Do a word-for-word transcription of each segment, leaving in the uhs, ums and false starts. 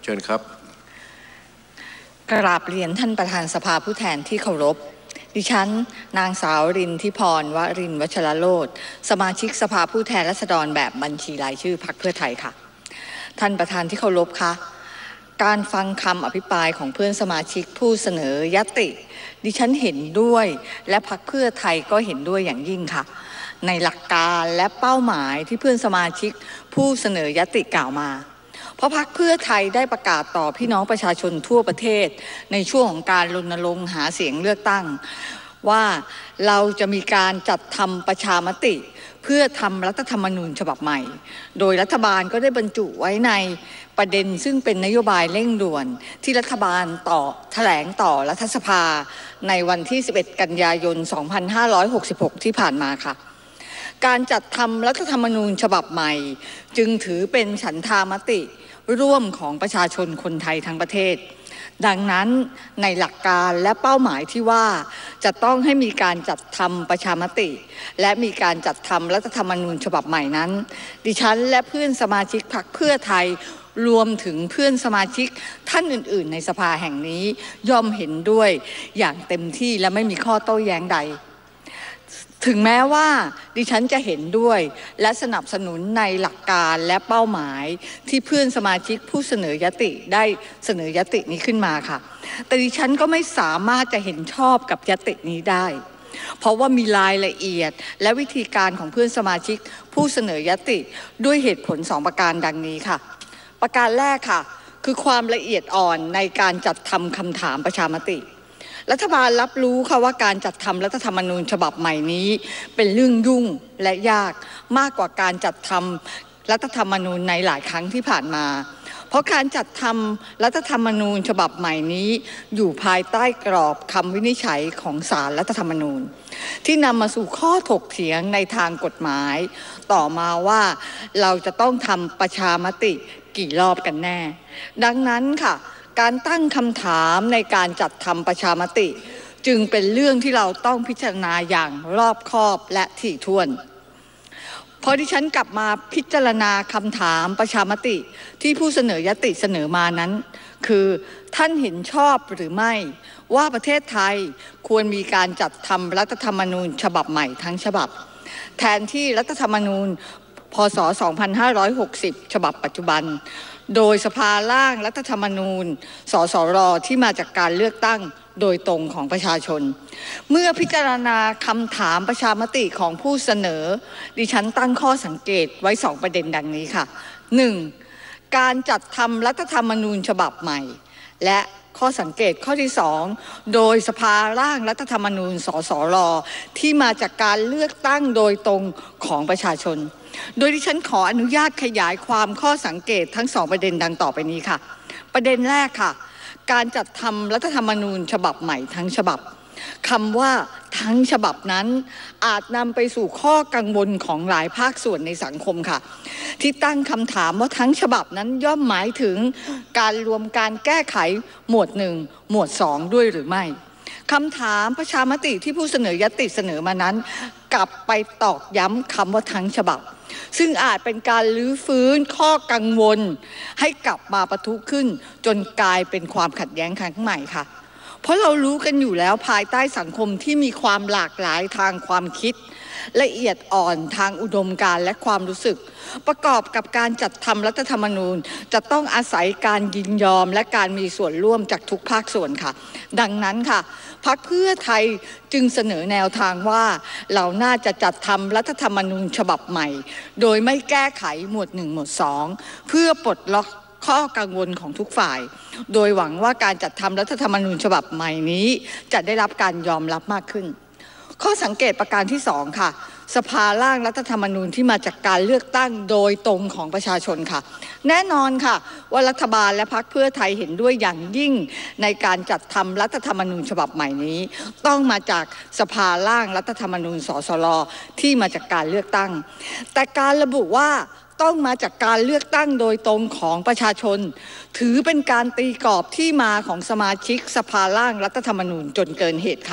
ชิญครับกราบเรียนท่านประธานสภาผู้แทนที่เคารพดิฉันนางสาวรินทิพรวรินทร์วัชรโรจน์สมาชิกสภาผู้แทนราษฎรแบบบัญชีรายชื่อพรรคเพื่อไทยค่ะท่านประธานที่เคารพคะการฟังคำอภิปรายของเพื่อนสมาชิกผู้เสนอยติดิฉันเห็นด้วยและพรรคเพื่อไทยก็เห็นด้วยอย่างยิ่งค่ะในหลักการและเป้าหมายที่เพื่อนสมาชิกผู้เสนอยติกล่าวมาเพราะพรรคเพื่อไทยได้ประกาศต่อพี่น้องประชาชนทั่วประเทศในช่วงของการรณรงค์หาเสียงเลือกตั้งว่าเราจะมีการจัดทำประชามติเพื่อทำรัฐธรรมนูญฉบับใหม่โดยรัฐบาลก็ได้บรรจุไว้ในประเด็นซึ่งเป็นนโยบายเร่งด่วนที่รัฐบาลต่อแถลงต่อรัฐสภาในวันที่สิบเอ็ดกันยายนสองพันห้าร้อยหกสิบหกที่ผ่านมาค่ะการจัดทำรัฐธรรมนูญฉบับใหม่จึงถือเป็นฉันทามติร่วมของประชาชนคนไทยทั้งประเทศดังนั้นในหลักการและเป้าหมายที่ว่าจะต้องให้มีการจัดทำประชามติและมีการจัดทำรัฐธรรมนูญฉบับใหม่นั้นดิฉันและเพื่อนสมาชิกพรรคเพื่อไทยรวมถึงเพื่อนสมาชิกท่านอื่นๆในสภาแห่งนี้ย่อมเห็นด้วยอย่างเต็มที่และไม่มีข้อโต้แย้งใดถึงแม้ว่าดิฉันจะเห็นด้วยและสนับสนุนในหลักการและเป้าหมายที่เพื่อนสมาชิกผู้เสนอยติได้เสนอยตินี้ขึ้นมาค่ะแต่ดิฉันก็ไม่สามารถจะเห็นชอบกับยตินี้ได้เพราะว่ามีรายละเอียดและวิธีการของเพื่อนสมาชิกผู้เสนอยติด้วยเหตุผลสองประการดังนี้ค่ะประการแรกค่ะคือความละเอียดอ่อนในการจัดทำคำถามประชามติรัฐบาลรับรู้ค่ะว่าการจัดทำรัฐธรรมนูญฉบับใหม่นี้เป็นเรื่องยุ่งและยากมากกว่าการจัดทำรัฐธรรมนูญในหลายครั้งที่ผ่านมาเพราะการจัดทำรัฐธรรมนูญฉบับใหม่นี้อยู่ภายใต้กรอบคำวินิจฉัยของศาลรัฐธรรมนูญที่นำมาสู่ข้อถกเถียงในทางกฎหมายต่อมาว่าเราจะต้องทำประชามติกี่รอบกันแน่ดังนั้นค่ะการตั้งคำถามในการจัดทำประชามติจึงเป็นเรื่องที่เราต้องพิจารณาอย่างรอบคอบและถี่ถ้วนพอดิฉันกลับมาพิจารณาคำถามประชามติที่ผู้เสนอยติเสนอมานั้นคือท่านเห็นชอบหรือไม่ว่าประเทศไทยควรมีการจัดทำรัฐธรรมนูญฉบับใหม่ทั้งฉบับแทนที่รัฐธรรมนูญพ.ศ. สองพันห้าร้อยหกสิบฉบับปัจจุบันโดยสภาร่างรัฐธรรมนูญสสรที่มาจากการเลือกตั้งโดยตรงของประชาชนเมื่อพิจารณาคำถามประชามติของผู้เสนอดิฉันตั้งข้อสังเกตไว้สองประเด็นดังนี้ค่ะ หนึ่ง. การจัดทำรัฐธรรมนูญฉบับใหม่และข้อสังเกตข้อที่สองโดยสภาร่างรัฐธรรมนูญสสรที่มาจากการเลือกตั้งโดยตรงของประชาชนโดยที่ฉันขออนุญาตขยายความข้อสังเกตทั้งสองประเด็นดังต่อไปนี้ค่ะประเด็นแรกค่ะการจัดทำรัฐธรรมนูญฉบับใหม่ทั้งฉบับคำว่าทั้งฉบับนั้นอาจนำไปสู่ข้อกังวลของหลายภาคส่วนในสังคมค่ะที่ตั้งคำถามว่าทั้งฉบับนั้นย่อมหมายถึงการรวมการแก้ไขหมวดหนึ่งหมวดสองด้วยหรือไม่คำถามประชามติที่ผู้เสนอยติเสนอมานั้นกลับไปตอกย้ำคำว่าทั้งฉบับซึ่งอาจเป็นการลื้อฟื้นข้อกังวลให้กลับมาปะทุขึ้นจนกลายเป็นความขัดแย้งครั้งใหม่ค่ะเพราะเรารู้กันอยู่แล้วภายใต้สังคมที่มีความหลากหลายทางความคิดละเอียดอ่อนทางอุดมการณ์และความรู้สึกประกอบกับการจัดทำรัฐธรรมนูญจะต้องอาศัยการยินยอมและการมีส่วนร่วมจากทุกภาคส่วนค่ะดังนั้นค่ะพรรคเพื่อไทยจึงเสนอแนวทางว่าเราน่าจะจัดทำรัฐธรรมนูญฉบับใหม่โดยไม่แก้ไขหมวดหนึ่งหมวดสองเพื่อปลดล็อกข้อกังวลของทุกฝ่ายโดยหวังว่าการจัดทำรัฐธรรมนูญฉบับใหม่นี้จะได้รับการยอมรับมากขึ้นข้อสังเกตประการที่สองค่ะสภาร่างรัฐธรรมนูญที่มาจากการเลือกตั้งโดยตรงของประชาชนค่ะแน่นอนค่ะว่ารัฐบาลและพรรคเพื่อไทยเห็นด้วยอย่างยิ่งในการจัดทำรัฐธรรมนูญฉบับใหม่นี้ต้องมาจากสภาร่างรัฐธรรมนูญสสรที่มาจากการเลือกตั้งแต่การระบุว่าต้องมาจากการเลือกตั้งโดยตรงของประชาชนถือเป็นการตีกรอบที่มาของสมาชิกสภาร่างรัฐธรรมนูญจนเกินเหตุค่ะ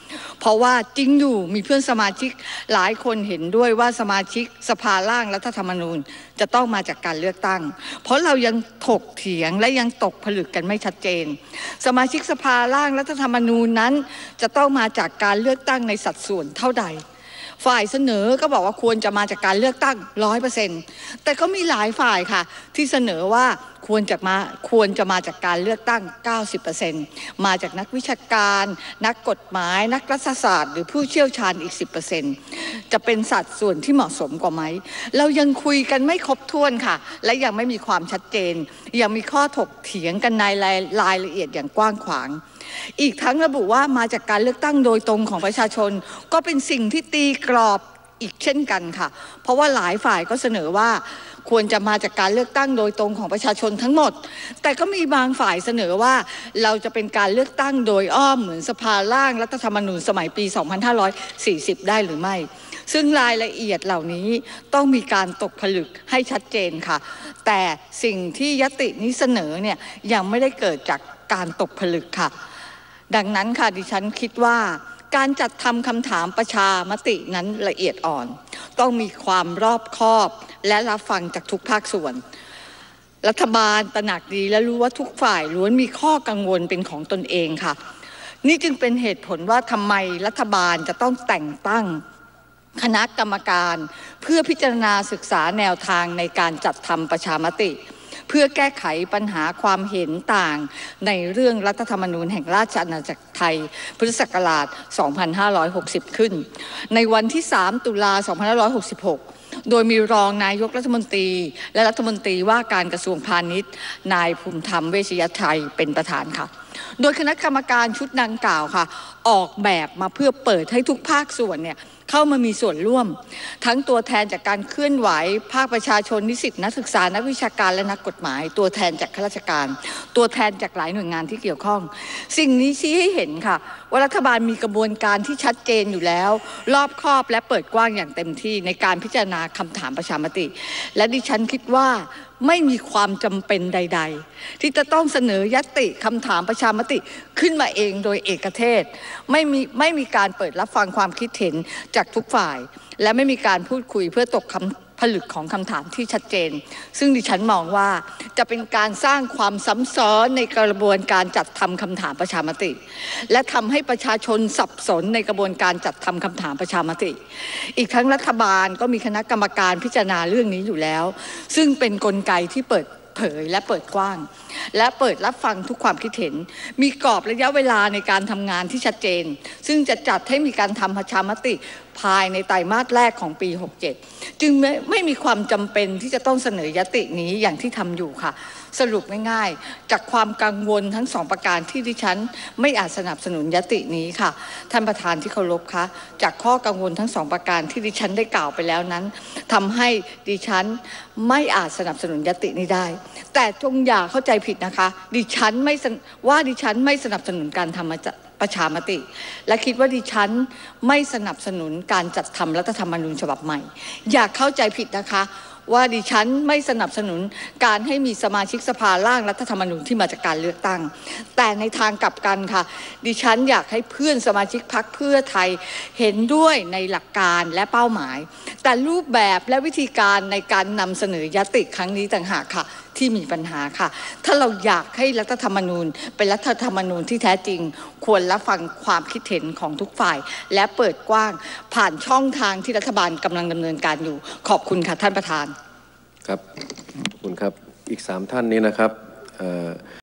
เพราะว่าจริงอยู่มีเพื่อนสมาชิกหลายคนเห็นด้วยว่าสมาชิกสภาร่างรัฐธรรมนูญจะต้องมาจากการเลือกตั้งเพราะเรายังถกเถียงและยังตกผลึกกันไม่ชัดเจนสมาชิกสภาร่างรัฐธรรมนูญนั้นจะต้องมาจากการเลือกตั้งในสัดส่วนเท่าใดฝ่ายเสนอก็บอกว่าควรจะมาจากการเลือกตั้ง ร้อยเปอร์เซ็นต์ แต่ก็มีหลายฝ่ายค่ะที่เสนอว่าควรจะมาควรจะมาจากการเลือกตั้ง เก้าสิบเปอร์เซ็นต์ มาจากนักวิชาการนักกฎหมายนักรัฐศาสตร์หรือผู้เชี่ยวชาญอีก สิบเปอร์เซ็นต์ จะเป็นสัดส่วนที่เหมาะสมกว่าไหมเรายังคุยกันไม่ครบถ้วนค่ะและยังไม่มีความชัดเจนยังมีข้อถกเถียงกันในรายละเอียดอย่างกว้างขวางอีกทั้งระบุว่ามาจากการเลือกตั้งโดยตรงของประชาชนก็เป็นสิ่งที่ตีกรอบอีกเช่นกันค่ะเพราะว่าหลายฝ่ายก็เสนอว่าควรจะมาจากการเลือกตั้งโดยตรงของประชาชนทั้งหมดแต่ก็มีบางฝ่ายเสนอว่าเราจะเป็นการเลือกตั้งโดยอ้อมเหมือนสภาร่างรัฐธรรมนูญสมัยปี สองพันห้าร้อยสี่สิบ ได้หรือไม่ซึ่งรายละเอียดเหล่านี้ต้องมีการตกผลึกให้ชัดเจนค่ะแต่สิ่งที่ญัตตินี้เสนอเนี่ยยังไม่ได้เกิดจากการตกผลึกค่ะดังนั้นค่ะดิฉันคิดว่าการจัดทำคำถามประชามตินั้นละเอียดอ่อนต้องมีความรอบคอบและรับฟังจากทุกภาคส่วนรัฐบาลตระหนักดีและรู้ว่าทุกฝ่ายล้วนมีข้อกังวลเป็นของตนเองค่ะนี่จึงเป็นเหตุผลว่าทำไมรัฐบาลจะต้องแต่งตั้งคณะกรรมการเพื่อพิจารณาศึกษาแนวทางในการจัดทำประชามติเพื่อแก้ไขปัญหาความเห็นต่างในเรื่องรัฐธรรมนูญแห่งราชอาณาจักรไทยพุทธศักราช สองพันห้าร้อยหกสิบ ขึ้นในวันที่ สาม ตุลา สองพันห้าร้อยหกสิบหก โดยมีรองนายกรัฐมนตรีและรัฐมนตรีว่าการกระทรวงพาณิชย์นายภูมิธรรมเวชยชัยเป็นประธานค่ะโดยคณะกรรมการชุดดังกล่าวค่ะออกแบบมาเพื่อเปิดให้ทุกภาคส่วนเนี่ยเข้ามามีส่วนร่วมทั้งตัวแทนจากการเคลื่อนไหวภาคประชาชนนิสิตนักศึกษานักวิชาการและนักกฎหมายตัวแทนจากข้าราชการตัวแทนจากหลายหน่วยงานที่เกี่ยวข้องสิ่งนี้ชี้ให้เห็นค่ะว่ารัฐบาลมีกระบวนการที่ชัดเจนอยู่แล้วรอบคอบและเปิดกว้างอย่างเต็มที่ในการพิจารณาคำถามประชามติและดิฉันคิดว่าไม่มีความจำเป็นใดๆที่จะต้องเสนอญัตติคำถามประชามติขึ้นมาเองโดยเอกเทศไม่มีไม่มีการเปิดรับฟังความคิดเห็นจากทุกฝ่ายและไม่มีการพูดคุยเพื่อตกคำผลึกของคำถามที่ชัดเจนซึ่งดิฉันมองว่าจะเป็นการสร้างความซ้ำซ้อนในกระบวนการจัดทำคำถามประชามติและทำให้ประชาชนสับสนในกระบวนการจัดทำคำถามประชามติอีกทั้งรัฐบาลก็มีคณะกรรมการพิจารณาเรื่องนี้อยู่แล้วซึ่งเป็นกลไกที่เปิดเผยและเปิดกว้างและเปิดรับฟังทุกความคิดเห็นมีกรอบระยะเวลาในการทำงานที่ชัดเจนซึ่งจะจัดให้มีการทำประชามติภายในไตรมาสแรกของปี หกเจ็ด จึงไม่ไม่มีความจำเป็นที่จะต้องเสนอญัตตินี้อย่างที่ทำอยู่ค่ะสรุปง่ายๆจากความกังวลทั้งสองประการที่ดิฉันไม่อาจสนับสนุนญัตตินี้ค่ะท่านประธานที่เคารพคะจากข้อกังวลทั้งสองประการที่ดิฉันได้กล่าวไปแล้วนั้นทำให้ดิฉันไม่อาจสนับสนุนญัตตินี้ได้แต่จงอย่าเข้าใจผิดนะคะดิฉันไม่ว่าดิฉันไม่สนับสนุนการทำประชามติและคิดว่าดิฉันไม่สนับสนุนการจัดทำรัฐธรรมนูญฉบับใหม่อย่าเข้าใจผิดนะคะว่าดิฉันไม่สนับสนุนการให้มีสมาชิกสภาร่างรัฐธรรมนูญที่มาจากการเลือกตั้งแต่ในทางกลับกันค่ะดิฉันอยากให้เพื่อนสมาชิกพรรคเพื่อไทยเห็นด้วยในหลักการและเป้าหมายแต่รูปแบบและวิธีการในการนำเสนอญัตติครั้งนี้ต่างหากค่ะที่มีปัญหาค่ะถ้าเราอยากให้รัฐธรรมนูญเป็นรัฐธรรมนูญที่แท้จริงควรรับฟังความคิดเห็นของทุกฝ่ายและเปิดกว้างผ่านช่องทางที่รัฐบาลกำลังดำเนินการอยู่ขอบคุณค่ะท่านประธานครับขอบคุณครับอีกสามท่านนี้นะครับ